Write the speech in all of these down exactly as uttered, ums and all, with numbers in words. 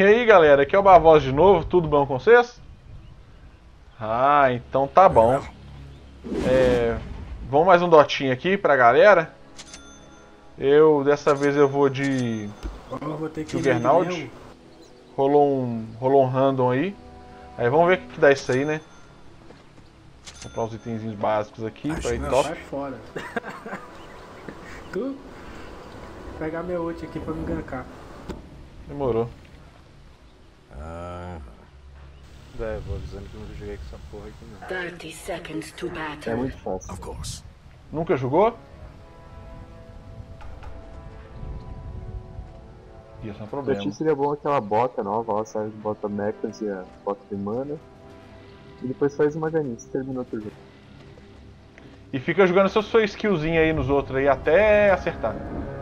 E aí galera, aqui é o Bavoz de novo, tudo bom com vocês? Ah, então tá bom. É, vamos mais um dotinho aqui pra galera. Eu, dessa vez eu vou de Eu vou ter que Juggernaut. Rolou um, rolou um random aí. Aí vamos ver o que, que dá isso aí, né? Vou comprar uns itenzinhos básicos aqui pra ir top. Sai fora. Tu? Pegar meu ult aqui pra me gankar. Demorou. Ah. É, vou avisando que eu nunca joguei com essa porra aqui não. thirty seconds to battle. É muito fácil. Of course. Nunca jogou? Isso não é Pra problema. ti seria bom aquela bota nova, ó, sabe? Bota mechas e a bota de mana. E depois faz uma ganice, terminou o jogo. E fica jogando sua, sua skillzinha aí nos outros aí até acertar.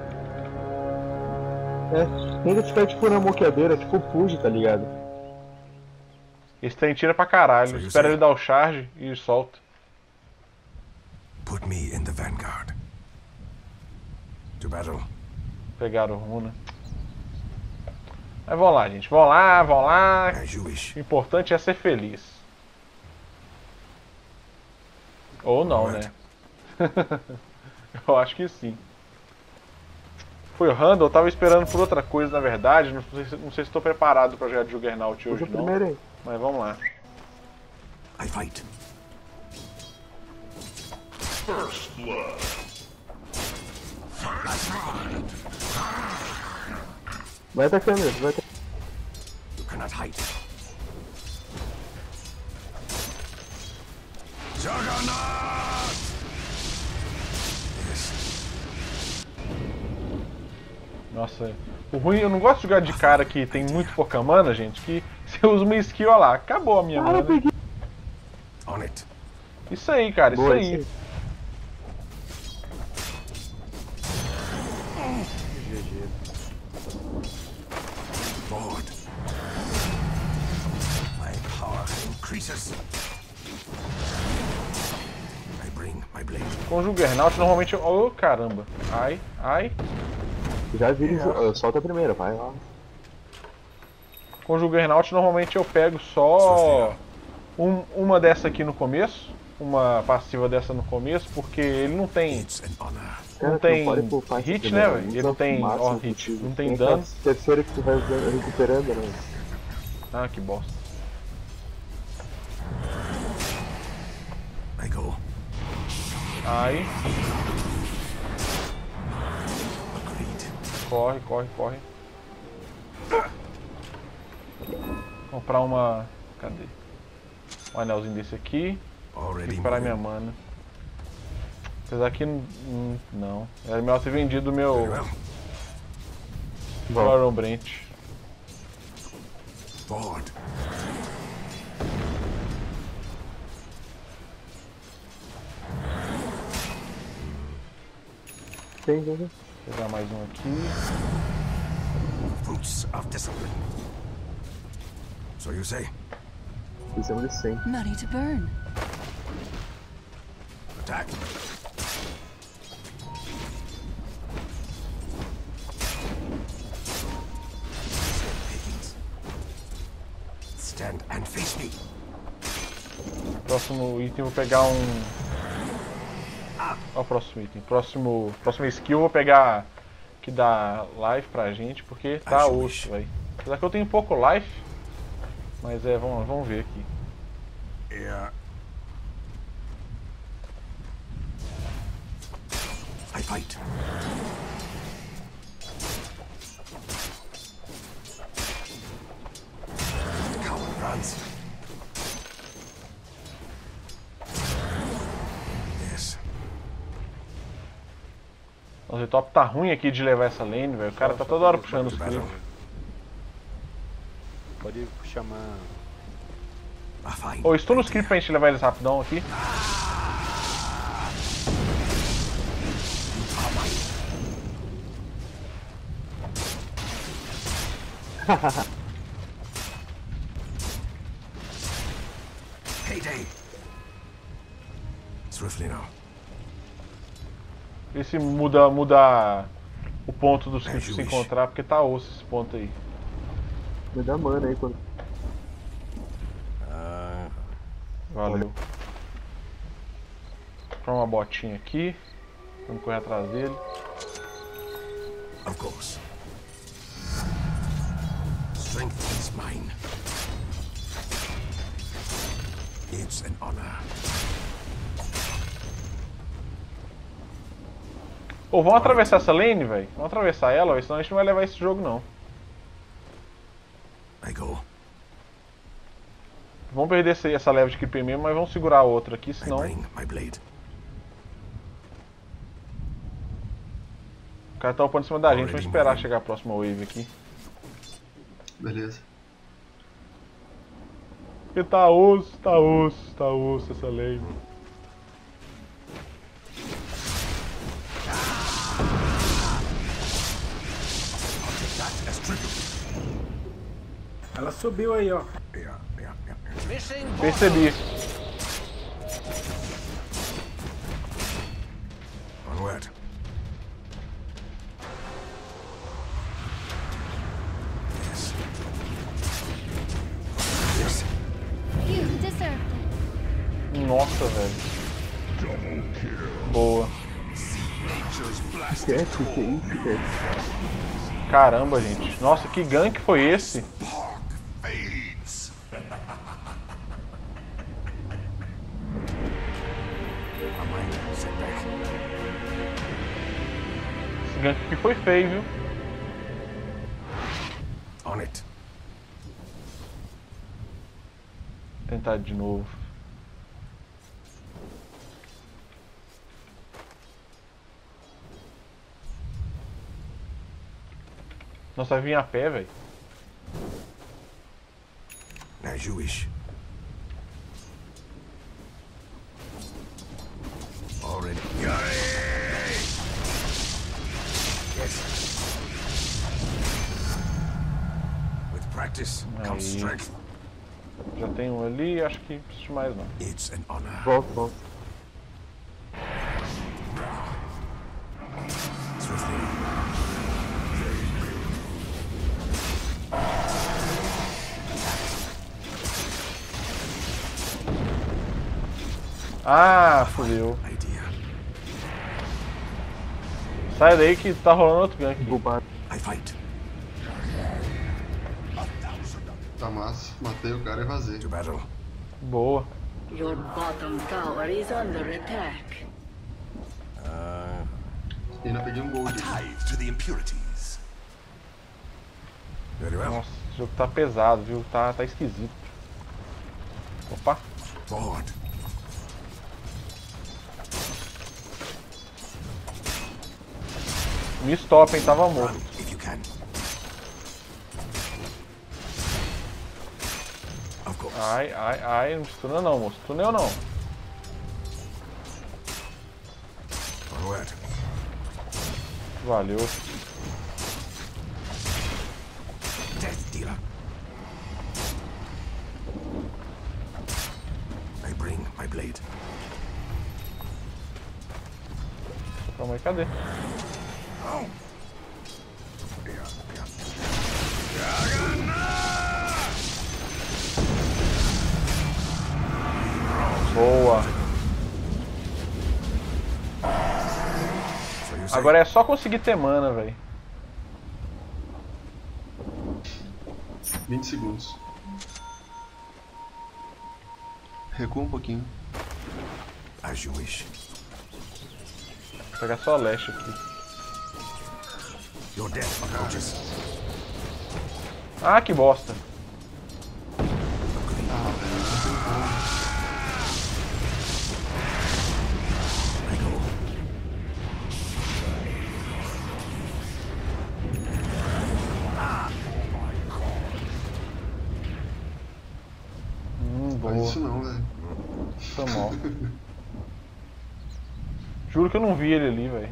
É, tenta ficar tipo na moqueadeira, tipo o Puge, tá ligado? Esse trem tira pra caralho. Espera ele dar o charge e solta. Put me in the vanguard. To battle. Pegaram o runa. Mas vamos lá, gente. Vamos lá, vamos lá. As you wish. O importante é ser feliz. Ou não, né? Eu acho que sim. Foi o Randall, eu tava esperando por outra coisa, na verdade. Não sei, não sei se estou preparado para jogar de Juggernaut hoje, Puxa não. primeiro aí. Mas vamos lá. I fight. First blood. Vai atacando, vai atacando. You cannot hide. Juggernaut! Yes. Nossa, o ruim, eu não gosto de jogar de cara que tem muito pouca mana, gente, que você usa uma skill, olha lá, acabou a minha Ah, eu mana. peguei. On it. Isso aí, cara, isso Boa, aí. isso G G. Forward. My power increases. I bring my blade. Com Juggernaut, normalmente eu... Oh, caramba. Ai, ai. Já vira, é. Solta a primeira, vai lá. Com Juggernaut, normalmente eu pego só um, uma dessa aqui no começo. Uma passiva dessa no começo, porque ele não tem... It's an honor. Não Cara, tem tu pode poupar essa hit, primeira, né, velho? usa Ele não tem o máximo ó, hit, possível. não tem aquela dano. terceira que tu vai usando- recuperando, né? Ah, que bosta. I go. Aí, Agreed. corre, corre, corre. Comprar uma... Cadê? Um anelzinho desse aqui. Already Recuperar minha moving. mana. Apesar que... hum, não. Era melhor ter vendido o meu... Very well. Bom, Baron Brent. Forward. tem, tem, tem. Vou pegar mais um aqui. Fruits of discipline. So you say? Fizemos de cem. Money to burn. Attack. Pickings. Stand and face me. Próximo item eu vou pegar um... Olha o próximo item. Próximo, próximo skill eu vou pegar... Que dá life pra gente, porque tá Acho osso, isso. velho. Apesar que eu tenho pouco life. Mas é, vamos, vamos ver aqui. Yeah. I fight. The coward runs. Yes. Nossa, o top tá ruim aqui de levar essa lane, velho. O cara tá toda hora puxando os Battle. clipes. Pode chamar. A fine Ô, estou nos idea. clipes pra gente levar eles rapidão aqui. Payday. Swiftly now. Vê se muda, muda o ponto dos É clipes se juiz. encontrar, porque tá osso esse ponto aí. Me dá mana aí quando. Valeu. Vou uma botinha aqui. Vamos correr atrás dele. Of course. Strength is mine. It's an honor. Ô, vamos atravessar essa lane, velho? Vamos atravessar ela, véio, senão a gente não vai levar esse jogo, não. I go. Vamos perder essa, essa leva de creeper mesmo, mas vamos segurar a outra aqui, I senão... bring my blade. O cara tá upando em cima da gente, vamos esperar chegar a próxima wave aqui. Beleza. Porque tá osso, tá osso, tá osso essa lane. Ela subiu aí, ó. Yeah, yeah, yeah. Percebi. Onward. Yes. Yes. You deserve it. Nossa, velho. Boa. Que é? Que que é isso, cara? Caramba, gente. Nossa, que gank foi esse? Fades. My mind set back. Esse gank aqui foi feio, viu? On it. Tentar de novo. Nossa, vai vir a pé, velho. As you wish. Already. Yes. With practice comes Aí. strength. Já tem um ali, acho que não precisa de mais não. It's an honor. Volta, volta. Swiftly. Ah, fudeu. Idea. Sai daí que tá rolando outro gank. Bobado. I fight. Tá massa. Matei o cara e vazei. To battle. Boa. Your bottom tower is under attack. E ainda peguei um gold. Tithe to the impurities. Very well. Nossa, o jogo tá pesado, viu? Tá, tá esquisito. Opa. Forward. Me stop, hein? Tava morto. Run if you can. Of course. Ai, ai, ai. Não estuna não, moço. Tuneu não. Onward. Valeu. Death dealer. I bring my blade. Calma aí, cadê? Boa. So you say, Agora é só conseguir ter mana, velho. vinte segundos. Recua um pouquinho. as you wish. Vou pegar só a leste aqui. Your death approaches. Ah, que bosta. I go. Hum, boa. Faz isso não, velho. Foi mal. Juro que eu não vi ele ali, velho.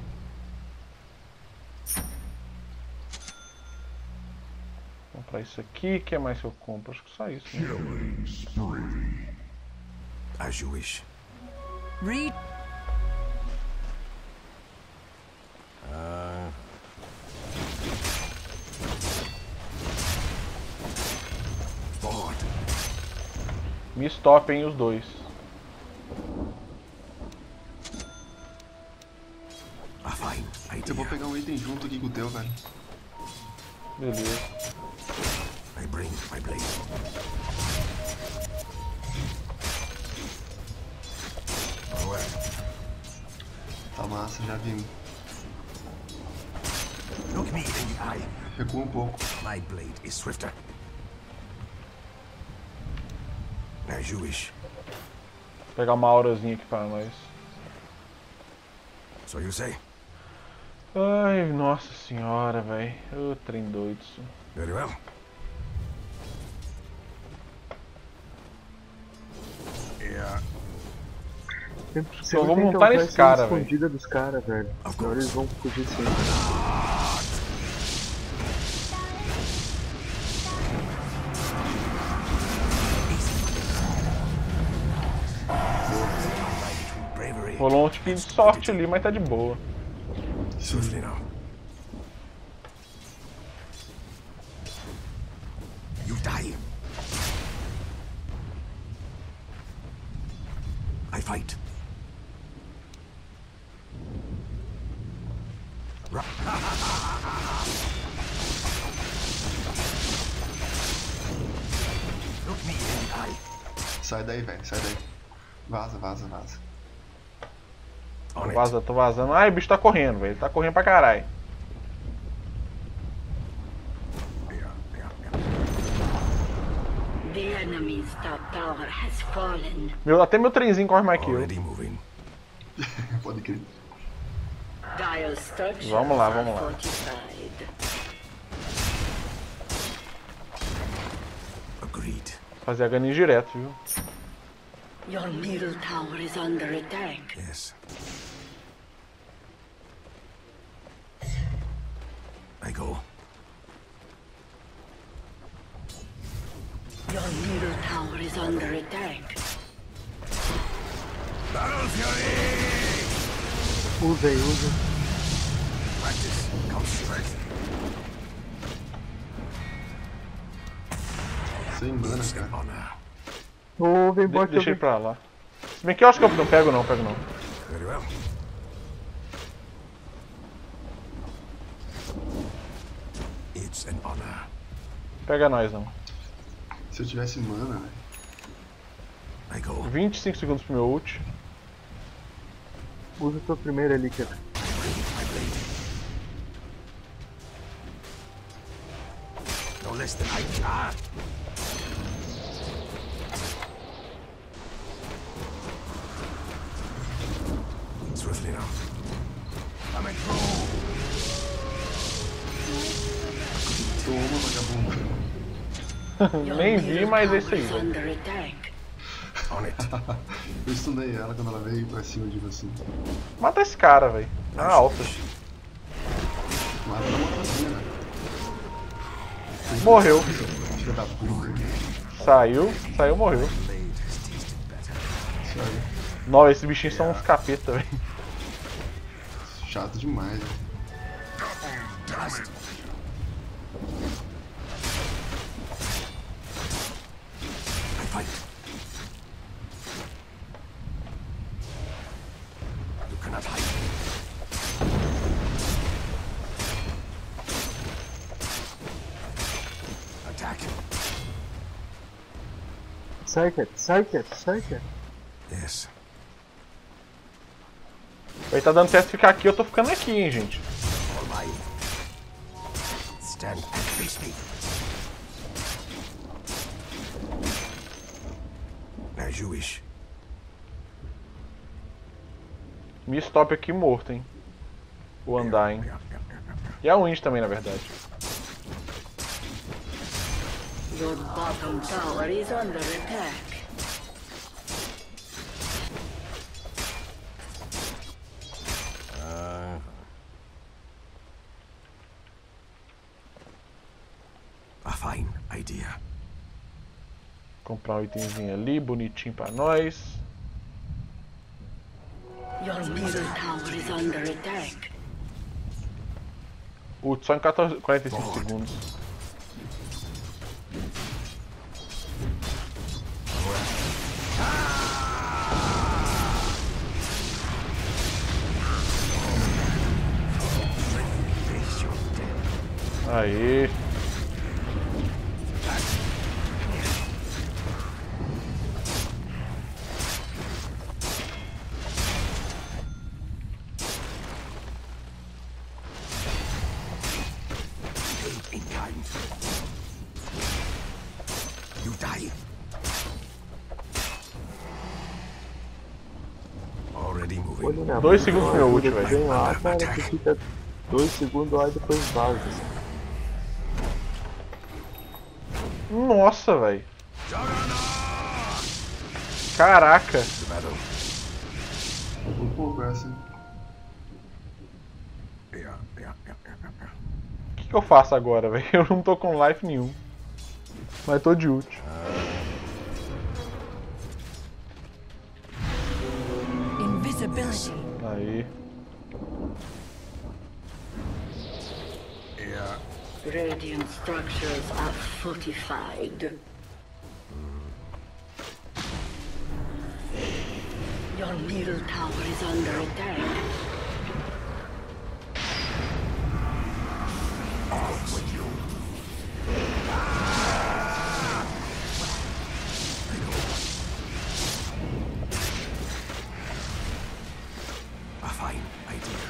Vou comprar isso aqui. O que mais que eu compro? Acho que só isso. Né? Killing spree. As you wish. Read. Uh, Me stopem os dois. A fine Eu vou idea. pegar um item junto aqui com o teu, velho. Beleza. I bring my blade. Well, Tá massa, já vimos. look me in the eye. Recua um pouco. My blade is swifter. As you wish. Vou pegar uma aurazinha aqui pra nós. So you say? Ai, nossa senhora, velho. Ô, trem doido isso. Very well. Yeah. Sempre, Só sempre vamos tem que montar usar nesse essa cara, velho. escondida dos caras, velho. Senão eles vão fugir sempre. Bravery. Rolou um tipo de sorte ali, mas tá de boa. Swiftly now. You die. I fight. Ra- Look me in the eye. Sai daí, velho. Sai daí. Vaza, vaza, vaza. On Tô it. vazando, tô vazando. Ai, o bicho tá correndo, velho. Tá correndo pra caralho. Yeah, yeah, yeah. The enemy's top tower has fallen. Meu, até meu trenzinho corre mais que eu. Already moving. Pode crer. Dire's structures Vamos lá, are vamos lá. fortified. Agreed. Fazer a ganinha direto, viu? Your middle tower is under attack. Yes. I go. Your middle tower is under attack. Battle Fury! Usa aí, usa. Practice comes strength. Sem mana, cara. Honor. Ô, vem De bot, deixa ele pra lá. Se bem que eu acho que eu não pego não, pego não. Very well. It's an honor. Pega nós não. Se eu tivesse mana, velho. I go. vinte e cinco segundos pro meu ult. Usa a tua primeira ali, cara. My blade. No less than I can. Swiftly now. Coming through. Toma, vagabundo. Nem vi, mas é isso aí, Is velho. under attack. On it. Eu estudei ela quando ela veio pra cima de você. Mata esse cara, velho. Na alta. Mata na motozinha, velho. Morreu. Filha da puta. Saiu, saiu, morreu. Blade has tasted better. Isso aí. Nossa, esses bichinhos são uns capeta, velho. Chato demais, velho. Dust. I fight. You cannot hide. Attack. Sai, cara, sai, cara, sai, cara. Yes. Vai tá dando certo ficar aqui, eu tô ficando aqui, hein, gente. All mine. Stand and face me. As you wish. Me stop aqui morto, hein. O andar, hein. Yeah, yeah, yeah, yeah. E a Wind também, na verdade. Your bottom tower is under attack. Uh, a fine idea. Comprar um itemzinho ali, bonitinho pra nós. Your middle tower is under attack. Ult, só em quatorze, quarenta e cinco segundos. Aí. In time. You die. Already moving. Olha, né? Dois segundos pro meu ult, Ajuda velho. bem lá, cara, que fica dois segundos lá e depois vaza. Nossa, velho. Caraca. Um pouco é assim. Yeah, yeah, yeah, yeah, yeah. O que, que eu faço agora, velho? Eu não tô com life nenhum. Mas tô de ult. Invisibility. Aí. Yeah. Radiant structures are fortified. Your middle tower is under attack. A fine idea.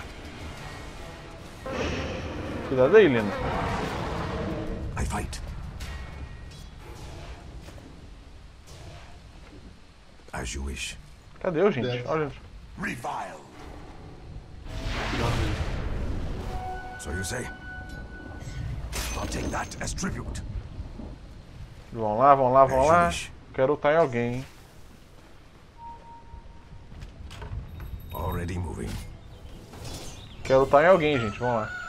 Cuidado aí, Lina. I fight. As you wish. Cadê eu, gente? Deve. Olha. Revile. So you say? I'll take that as tribute. Vão lá, vão lá, vão As you lá. wish. Quero lutar em alguém, hein? Already moving. Quero lutar em alguém, gente. Vamos lá.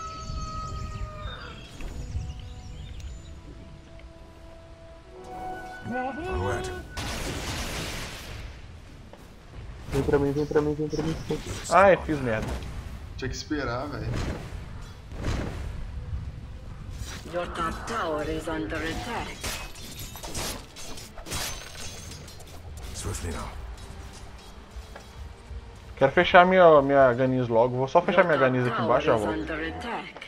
Onward. Vem pra mim, vem pra mim, vem pra mim. Ai, fiz merda. Tinha que esperar, velho. Your top tower is under attack. Swiftly now. Quero fechar minha, minha Ganis logo. Vou só fechar minha Your top Ganis aqui tower embaixo e já is volto. under attack.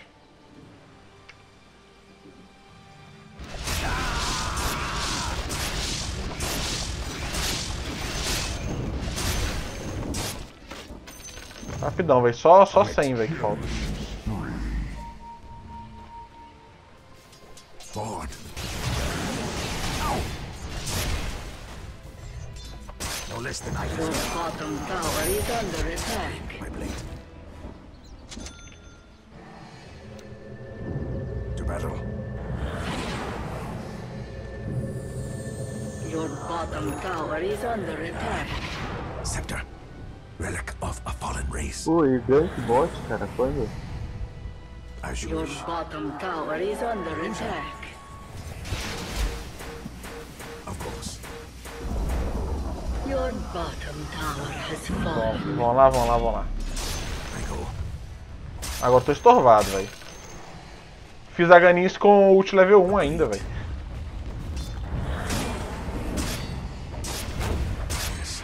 Rapidão, velho. Só, só cem, velho, que falta. Forward. No less than I Your deserve. bottom tower is under attack. My blade. To battle. Your bottom tower is under attack. Scepter. Relic of a fallen race. Pô, e gank bot, cara, quando? As you Your wish. bottom tower is under attack. Of course. Your bottom tower has Bom, fallen. vão lá, vão lá, vão lá. I go. Agora eu tô estorvado, velho. Fiz a Ganis com ult level um ainda, velho. Yes.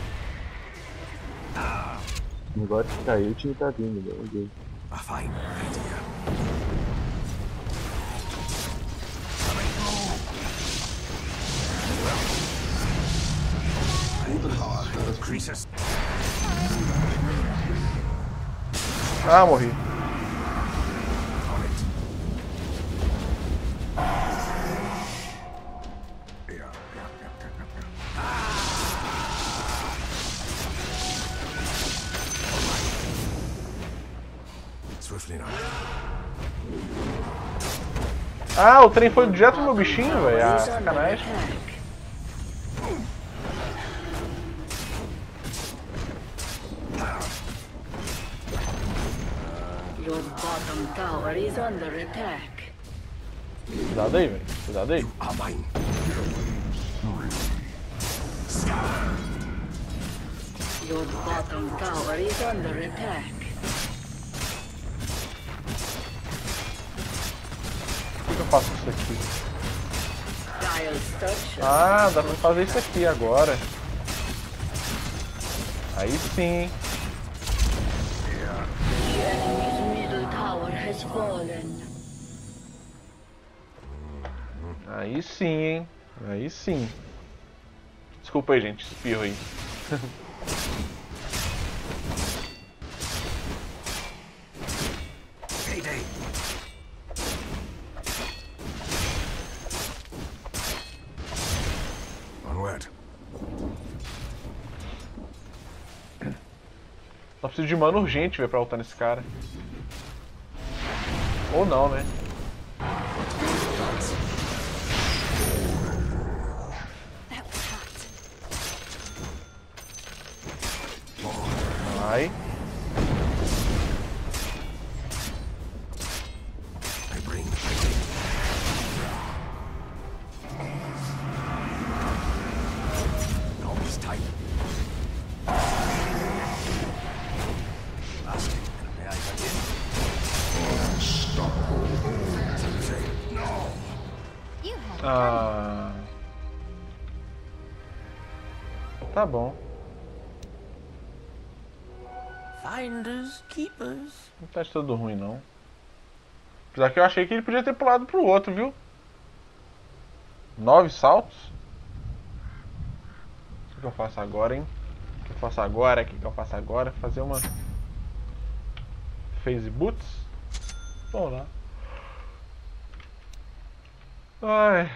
Agora que caiu, o time tá vindo, meu Deus. A fine idea. Puta da hora. Creases. Ah, morri. On it. Yeah, yeah, yeah, yeah, yeah. Swiftly now. Ah, o trem foi direto no meu bichinho, velho. Ah, Is under sacanagem. attack. Your bottom tower is under attack. Cuidado aí, velho. Cuidado aí. Are mine. Your bottom tower is under attack. O que que eu faço com isso aqui? Dial structure. Ah, dá pra fazer isso aqui agora. Aí sim. The enemy's middle tower has fallen. Aí sim, hein? Aí sim. Desculpa aí, gente, espirro aí. Payday. Onward. Só preciso de mana urgente, velho, pra lutar nesse cara. Ou não, né? Vai. I bring the payday. Now it's time. Last thing, may I begin? No. You have Ah. Tá bom. Finders, keepers. Não tá de tudo ruim, não. Apesar que eu achei que ele podia ter pulado pro outro, viu? Nove saltos? O que eu faço agora, hein? O que eu faço agora? O que eu faço agora? Fazer uma... Phase boots? Vamos lá. Ai...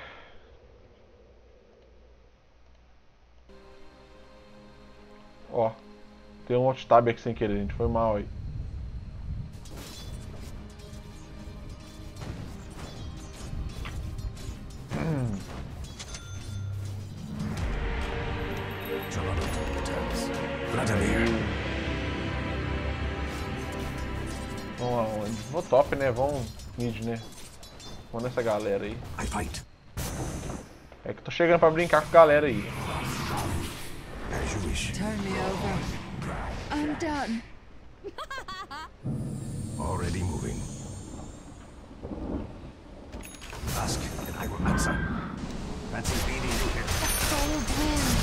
Ó, tem um alt tab aqui sem querer, gente. Foi mal aí. Hum. Vladimir. Vamos aonde? Vou top, né? Vamos mid, né? Vamos nessa galera aí. I fight. É que eu tô chegando pra brincar com a galera aí. As you wish. turn me over. I'm done. Already moving. Ask and I will answer. Fancy meeting you here. Cold wind.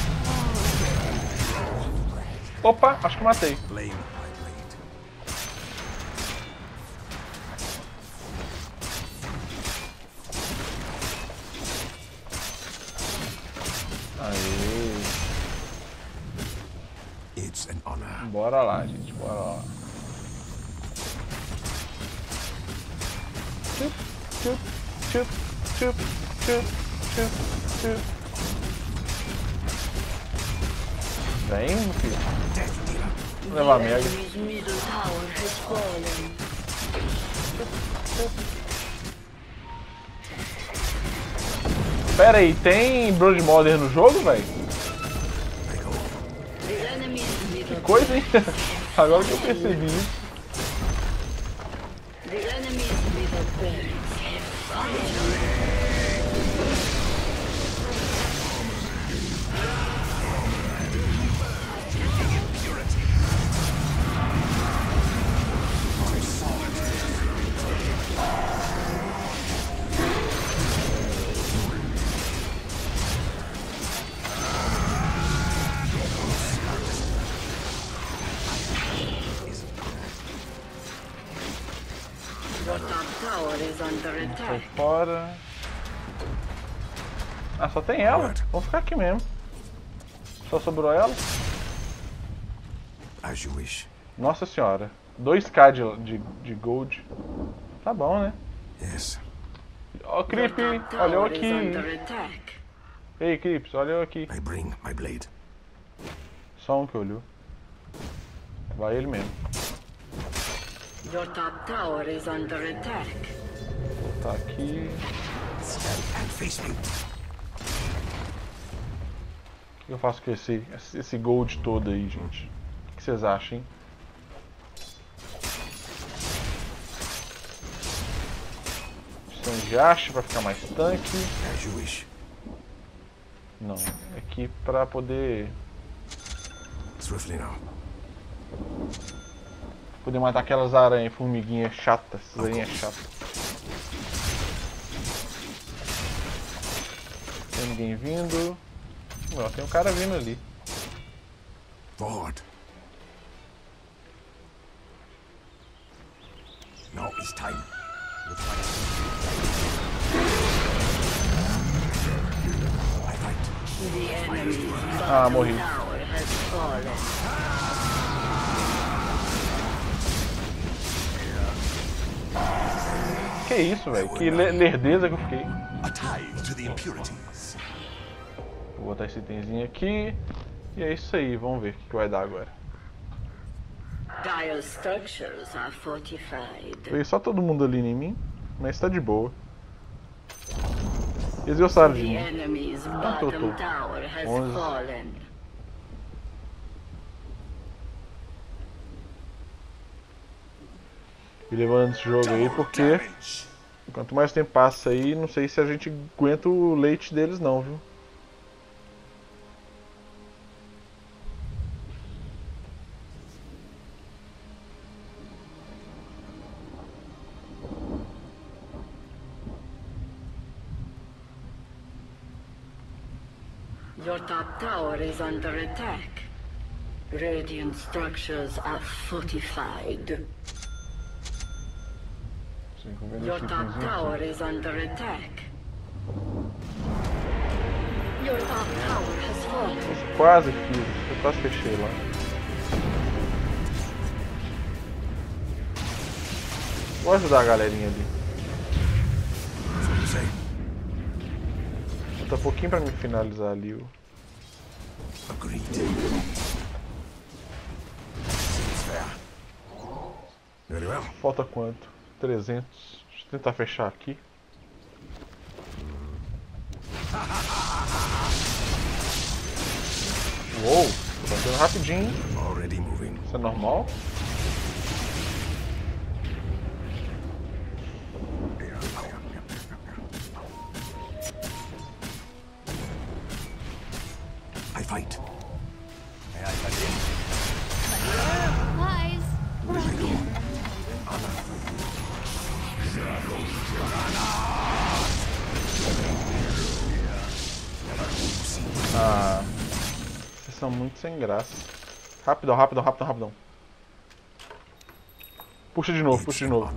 Opa, acho que matei. Blame my blade. Aê. It's an honor. Bora lá, gente. Bora lá. Chup, chup, chup, chup, chup, chup, chup. Vem, meu filho. Death dealer. Leva a The mega. enemy's middle tower has fallen. Pera aí, tem Blood Modern no jogo, velho? The enemy's middle Coisa, hein? Agora que eu percebi isso. The enemy's middle barracks have fallen. Your top tower is under Sai attack. fora. Ah, só tem ela? Vamos ficar aqui mesmo. Só sobrou ela? As you wish. Nossa senhora. dois K de, de, de gold. Tá bom, né? Yes. Ó, Creep, Your top olha eu tower is aqui. under attack. Ei, Creeps, olha eu aqui. I bring my blade. Só um que olhou. Vai ele mesmo. Your top tower is under attack. Tá aqui. Stand and face me. O que eu faço com esse, esse gold todo aí, gente? O que vocês acham, hein? Opção de haste pra ficar mais tanque. As you wish. Não, aqui pra poder Swiftly now. poder matar aquelas aranhas, formiguinhas chatas, essas aranhas chatas. Tem ninguém vindo. Não, tem um cara vindo ali. Forward. Now is time. With fight. The enemy's Ah, bottom morri. tower has fallen. Que isso, velho? Que le lerdeza que eu fiquei. A tithe to the impurities. Vou botar esse itemzinho aqui. E é isso aí, vamos ver o que, que vai dar agora. Dire structures are fortified. Veio só todo mundo ali em mim, mas tá de boa. Eles gostaram de The mim. enemy's Quanto eu tô? bottom tower has onze. fallen. E levando esse jogo aí porque quanto mais tempo passa aí, não sei se a gente aguenta o leite deles não, viu? Your top tower is under attack. Radiant structures are fortified. Sim, vamos ver Your esse top itemzinho tower aqui. is under attack. Your top tower has fallen. Nossa, quase fiz, eu quase fechei lá. Vou ajudar a galerinha ali. So you say? Falta um pouquinho pra me finalizar ali. o- Agreed. Seems fair. Very well. Falta quanto? trezentos. Deixa eu tentar fechar aqui. Uou, tô batendo rapidinho. Already moving. Isso é normal? I fight. May I cut in? Supplies. Right. Ah, vocês são muito sem graça. Rapidão, rapidão, rapidão, rapidão. Puxa de novo, puxa de novo.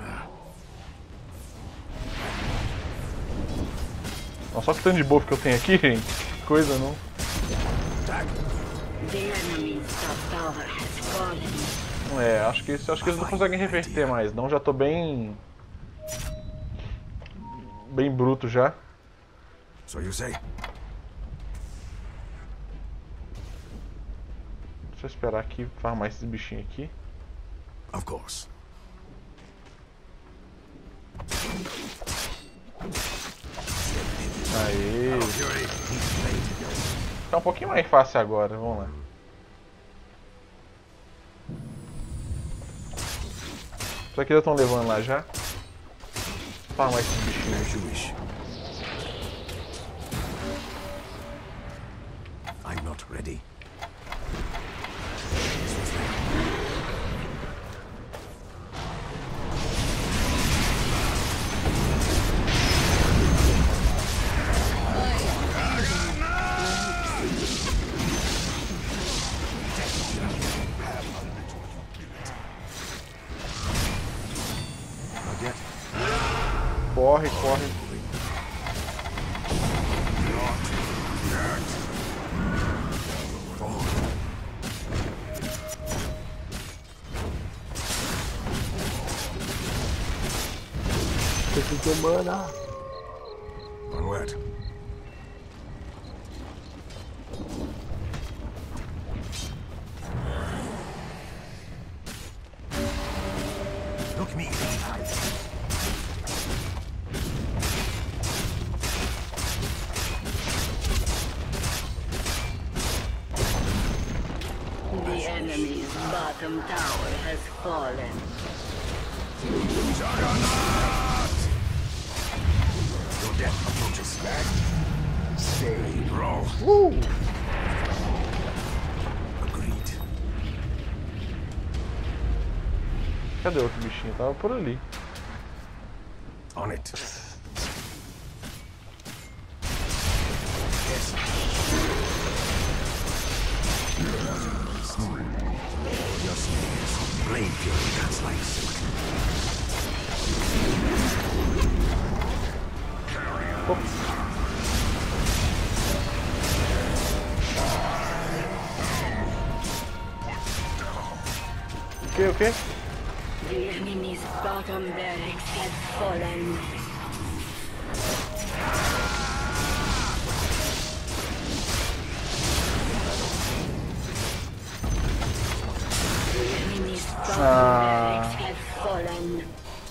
Nossa, só que tanto de buff que eu tenho aqui, gente. Que coisa, não? The enemy's top tower has fallen. É, acho que, isso- acho que eles não conseguem reverter mais, não. Já tô bem... Bem bruto já. So you say? Deixa eu esperar aqui, farmar esses bichinhos aqui. Of course. Aê! Tá um pouquinho mais fácil agora, vamos lá. Isso aqui já estão levando lá já. Farmar esses bichinhos As aqui. you wish. I'm not ready. Not yet. Corre, corre. Preciso de mana. Onward. Look me. The enemy's bottom tower has fallen. Your death approaches. Stay, bro. Uh! Agreed. Cadê o outro bichinho? Tava por ali. On it. Yes. Your snares. Blade fury cuts like silk. que, o que? The enemy's bottom barracks have fallen. The enemy's bottom Ah. barracks have fallen.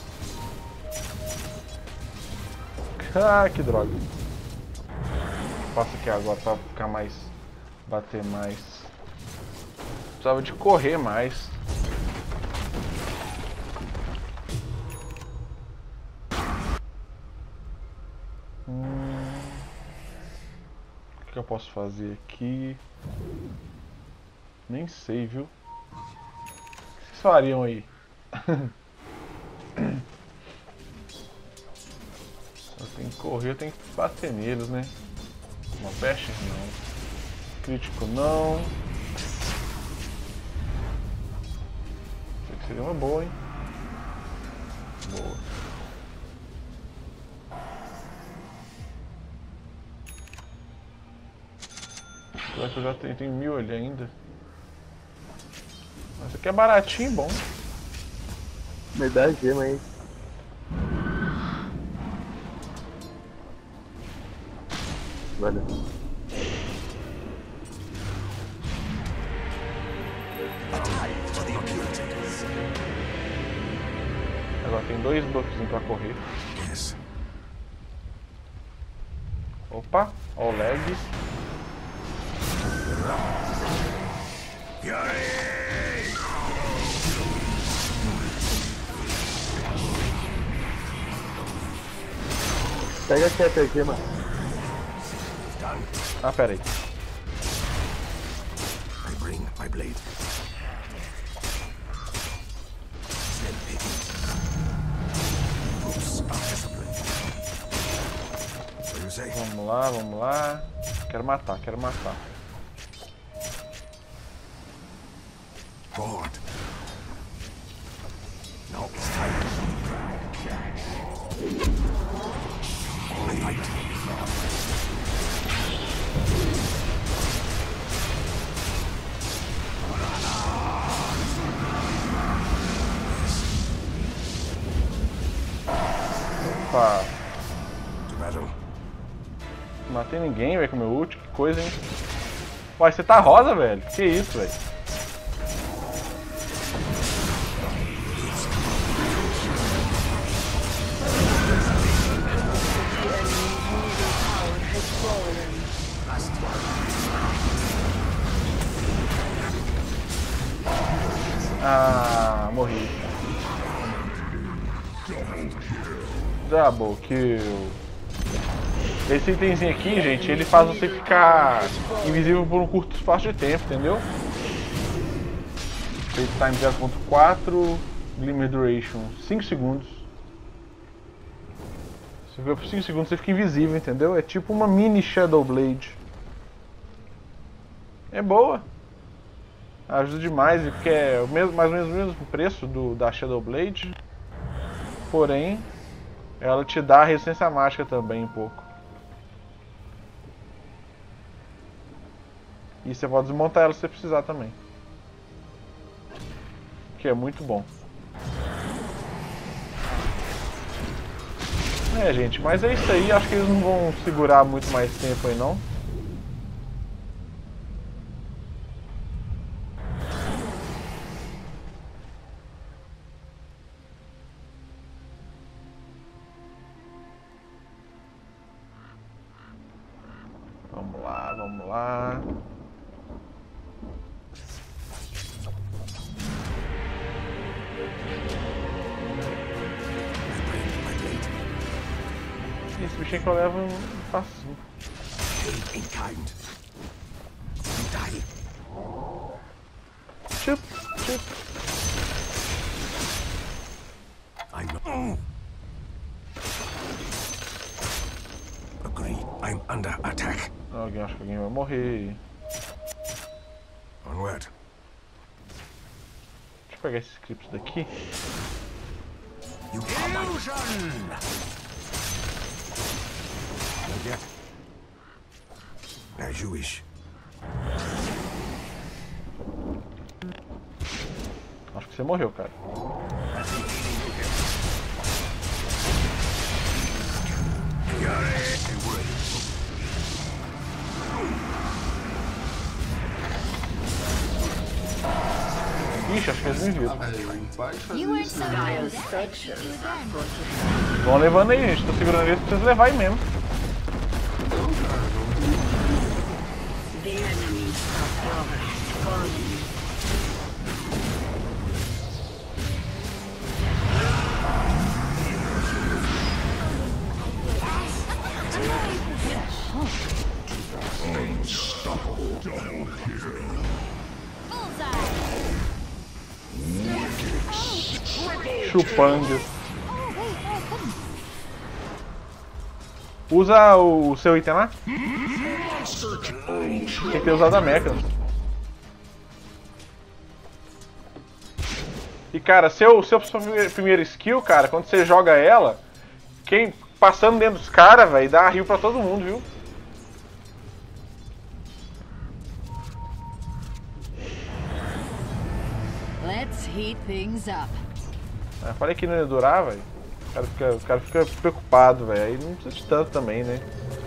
Ah, que droga. Passa aqui agora pra ficar mais... bater mais. Precisava de correr mais. Hum... O que eu posso fazer aqui? Nem sei, viu? O que vocês fariam aí? Eu tenho que correr, eu tenho que bater neles, né? Uma peste? Não. Crítico não. Isso aqui seria uma boa, hein? Boa. Será que eu já tenho, tenho mil ali ainda? Mas isso aqui é baratinho e bom. Me dá a gema aí. Valeu. Agora tem dois buffzinhos pra correr. Yes. Opa, ó o lag. Pega aqui a gema. Ah, pera aí. I bring my blade. So you say? Vamos lá, vamos lá. Quero matar, quero matar. Forward. Now it's time. I fight. Opa. To battle. Não matei ninguém, velho, com meu ult. Que coisa, hein? Uai, você tá rosa, velho? Que isso, velho? Ah, morri. Double kill. Esse itemzinho aqui, gente, ele faz você ficar invisível por um curto espaço de tempo, entendeu? Fate time zero ponto quatro, Glimmer Duration cinco segundos. Você fica por cinco segundos, você fica invisível, entendeu? É tipo uma mini Shadow Blade. É boa. Ajuda demais, porque é o mesmo, mais ou menos o mesmo preço do, da Shadow Blade. Porém, ela te dá resistência mágica também um pouco. E você pode desmontar ela se você precisar também. Que é muito bom. É, gente, mas é isso aí. Acho que eles não vão segurar muito mais tempo aí, não. Vamos lá, vamos lá. Esse bichinho que eu levo facinho. In kind. You die. Chup, chup. I'm not. Agree. I'm under attack. Alguém acha que alguém vai morrer. Onward. Deixa eu pegar esses clipes daqui. You illusion. Not yet. As you wish. Acho Você morreu, cara. Ixi, acho que eles me viram. Ah, velho, pode fazer You weren't isso, so né? bad. Dire You structures are then. fortified. Vão levando aí, gente. Tô segurando eles, preciso levar aí mesmo. The enemy is falling. Chupando. Usa o, o seu item lá. Tem que ter usado a mecha. E cara, seu, seu primeiro skill, cara, quando você joga ela, quem passando dentro dos caras, velho, dá heal pra todo mundo, viu? Let's heat things up. Ah, falei que não ia durar, velho. O cara fica, o cara fica preocupado, velho. Aí não precisa de tanto também, né?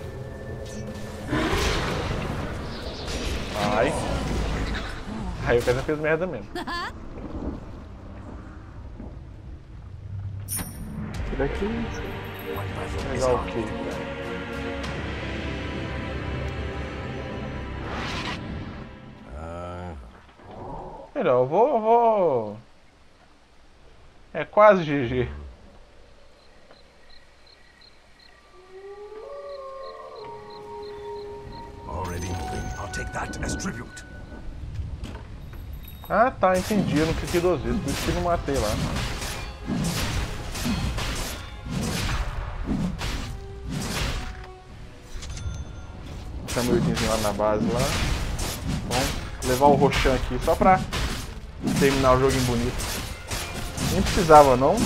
Ai. Aí o cara já fez merda mesmo. Será que é isso? Legal o quê? Melhor, eu vou, eu vou... É quase G G. Already moving. I'll take that as tribute. Ah tá, entendi. Eu não cliquei duas vezes, por isso que não matei lá. Deixa meu itemzinho lá na base lá. Vamos levar o Roshan aqui só pra terminar o jogo em bonito. Nem precisava não.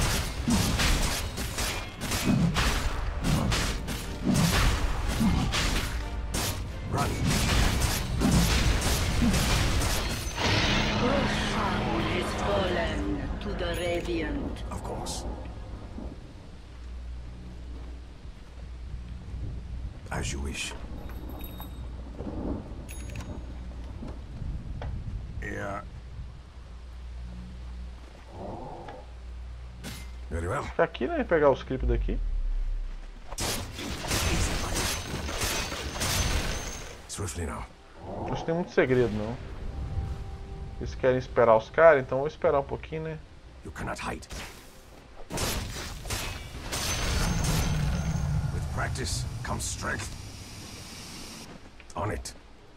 Roshan has fallen to the Radiant. Of course. As you wish. Yeah. Very well. Fica aqui, né? Pegar os clipes daqui. Swiftly now. Acho que tem muito segredo não. Eles querem esperar os caras, então eu vou esperar um pouquinho, né? You cannot hide. With practice comes strength. On it.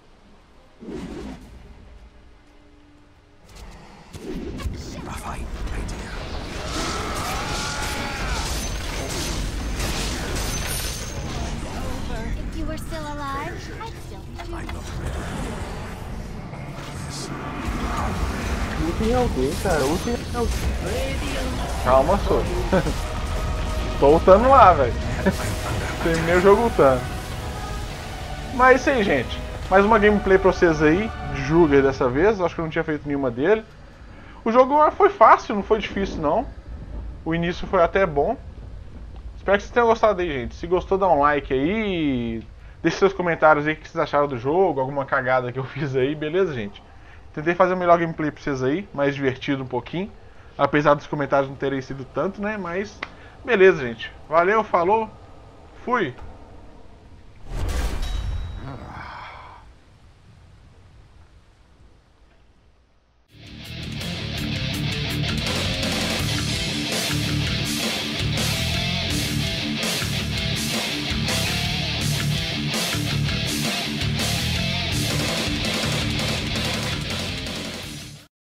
A fine idea. If you were still alive, I'd still be I'm not ready. Yes. Lutem alguém, cara. Lutem alguém. Calma, sou. Tô lutando lá, velho. Terminei o jogo lutando. Mas é isso aí, gente. Mais uma gameplay pra vocês aí. De Juger dessa vez. Acho que eu não tinha feito nenhuma dele. O jogo foi fácil, não foi difícil não. O início foi até bom. Espero que vocês tenham gostado aí, gente. Se gostou, dá um like aí. Deixe seus comentários aí o que vocês acharam do jogo. Alguma cagada que eu fiz aí, beleza, gente? Tentei fazer o melhor gameplay pra vocês aí. Mais divertido um pouquinho. Apesar dos comentários não terem sido tanto, né? Mas beleza, gente. Valeu, falou. Fui.